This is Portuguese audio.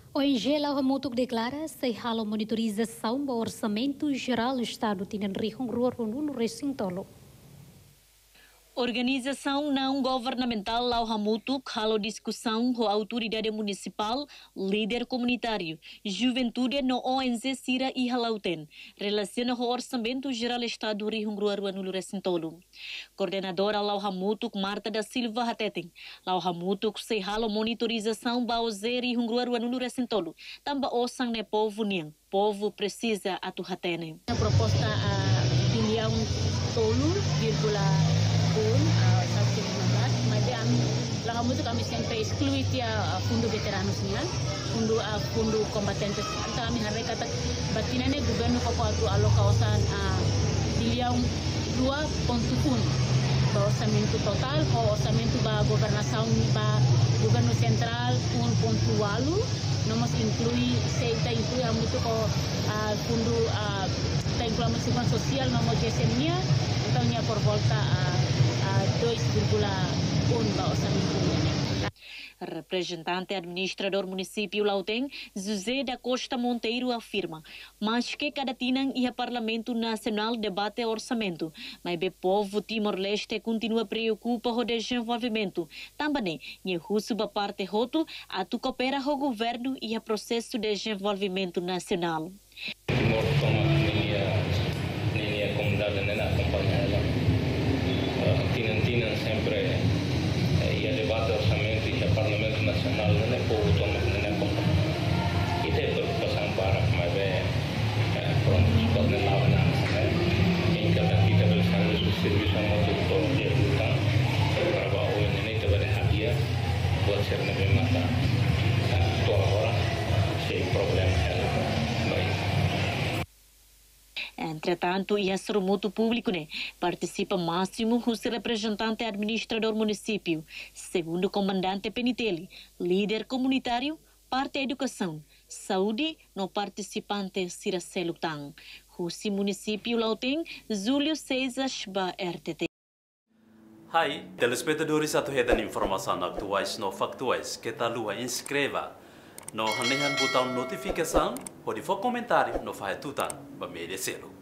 O Angela Ramutuk declara se halo monitorização do orçamento geral do Estado tinha Rihongrua no Recintolo. Organização não governamental Lau Hamutuk halo discussão com a autoridade municipal, líder comunitário, juventude no ONG Sira e Halauten, relaciona com o orçamento geral do Estado do Rihongrua no Recintolo. Coordenadora Lau Hamutuk Marta da Silva Hateten, Lau Hamutuk se halo monitorização Baoze Rihongrua no Recintolo, tamba osang ne povo niang, povo precisa atu hatene. A proposta a bilhão tolo, vírgula mas kami kami sempre exclui fundo veteranosnya, fundo combatentes. Kami hari kata batinane governo ko atu alokawasan bilhão 2.1 do orçamento total, o orçamento ba governação ba governo central 1.8, nós inclui a muito ko fundo da inclusão social nós GSM-nya, então nya por volta a 2,1 ba orçamento. Representante administrador município Lauteng, José da Costa Monteiro afirma, mas que cada tinang e a Parlamento Nacional debate orçamento, mas o povo Timor-Leste continua preocupa com o desenvolvimento. Também, e russo da parte roto, a tu coopera com o governo e o processo de desenvolvimento nacional. Timor toma a comunidade na acompanhada. Tinang sempre ia debate orçamento e o Parlamento Nacional não é povo toma na acompanhada. Isso é preocupação para mas pronto pode não lavar nada. Em cada kita bersama serviço a motor todo dia lutar para o ini coba hadir buat ser lebih mata toda hora sem problema baik. Entretanto, e a Soromuto Público participa máximo o representante administrador município, segundo o comandante Peniteli, líder comunitário, parte educação, saúde, no participante Siracelo Tang. O município Lauteng, Júlio César Shba, RTT. Hai, telespectadores atuhetan informação atuais no factuais que tá lua inscreva no hanehan botão notificação, pode for comentário no fahetutan, ba merecê-lo.